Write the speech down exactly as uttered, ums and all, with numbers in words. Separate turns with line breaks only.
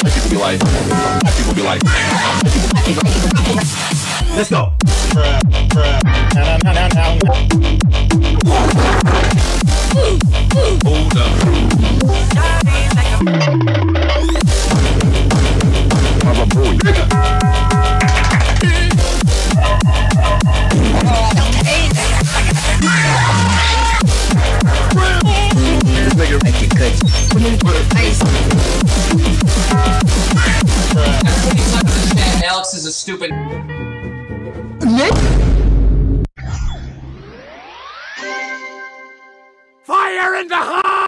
People be like, people be like, let's go. Hold up. Mama boy. This nigga make it good.
Alex is a stupid.
Fire in the heart!